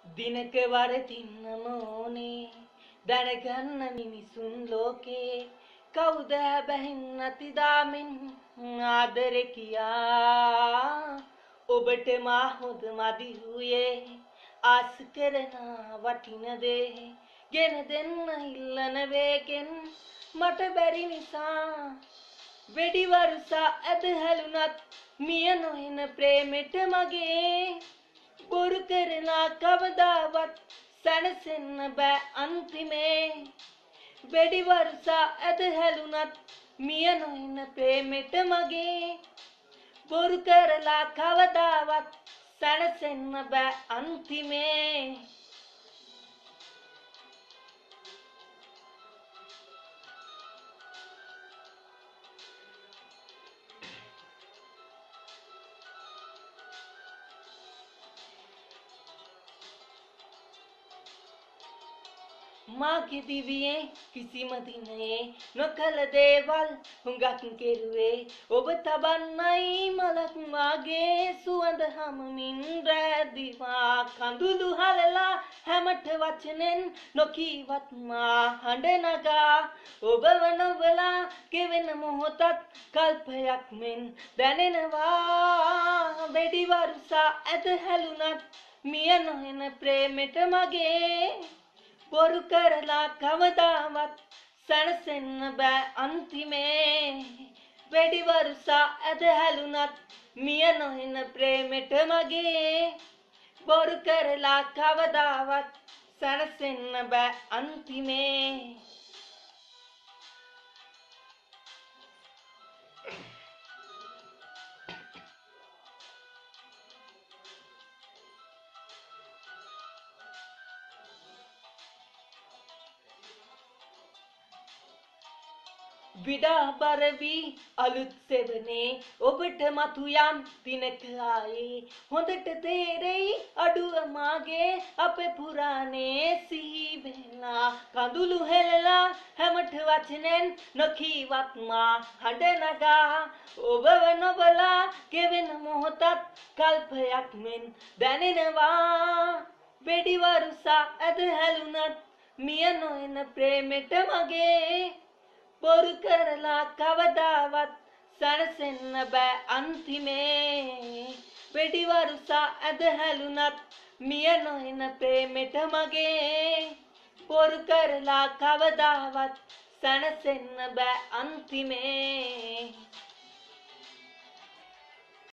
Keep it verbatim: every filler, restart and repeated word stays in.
දිනක වරදින්න ඕනේ දැනගන්න මිනිසුන් ලෝකේ කවුද හැබැහින් අතිදාමින් ආදරේ කියා ඔබට මා හොඳ මදි වූයේ ආස කරන වටින දේ ගෙන දෙන්න ඉල්ලන වේගෙන් මට බැරි නිසා වෙඩි වරුසා ඇදහැලුනත් මිය නොයන ප්‍රේමෙට මගේ බොරු කරලා කවදාවත් සැනසෙන්න බෑ අන්තිමේ වෙඩි වරුසා ඇදහැලුනත් මිය නොයන ප්‍රේමෙට මගේ බොරු කරලා කවදාවත් සැනසෙන්න බෑ අන්තිමේ මාගේ දිවියේ කිසිම දිනේ නොකල දේවල් හුඟක් කෙරුවේ ඔබ තබන්නයි මලක් මාගේ සුවඳ හමමින් රැදිවා කඳුළු හලලා හැමට වචනෙන් නොකීවත් මා හඬ නගා ඔබව නොබලා ගෙවෙන මොහොතත් කල්පයක් මෙන් දැනෙනවා වෙඩි වරුසා ඇදහැලුනත් මිය නොයන ප්‍රේමෙට මගේ බොරු කරලා කවදාවත් සැනසෙන්න බෑ අන්තිමේ වෙඩි වරුසා ඇදහැලුනත් මිය නොයන ප්‍රේමෙට මගේ බොරු කරලා කවදාවත් සැනසෙන්න බෑ අන්තිමේ විඩා බර වී අලුත් සෙවනේ ඔබට මතු යම් දිනක ආයේ හොඳට තේරෙයි අඩුව මාගේ අපේ පුරාණේ සිහි වෙලා කඳුළු හෙලලා හැමට වචනෙන් නොකීවත් මා හඬ නගා ඔබව නොබලා ගෙවෙන මොහොතත් කල්පයක් මෙන් දැනෙනවා වෙඩි වරුසා ඇදහැලුනත් මිය නොයන ප්‍රේමෙට මගේ බොරු කරලා කවදාවත් සැනසෙන්න බෑ අන්තිමේ වෙඩි වරුසා ඇදහැලුනත් මිය නොයන ප්‍රේමෙට මගේ බොරු කරලා කවදාවත් සැනසෙන්න බෑ අන්තිමේ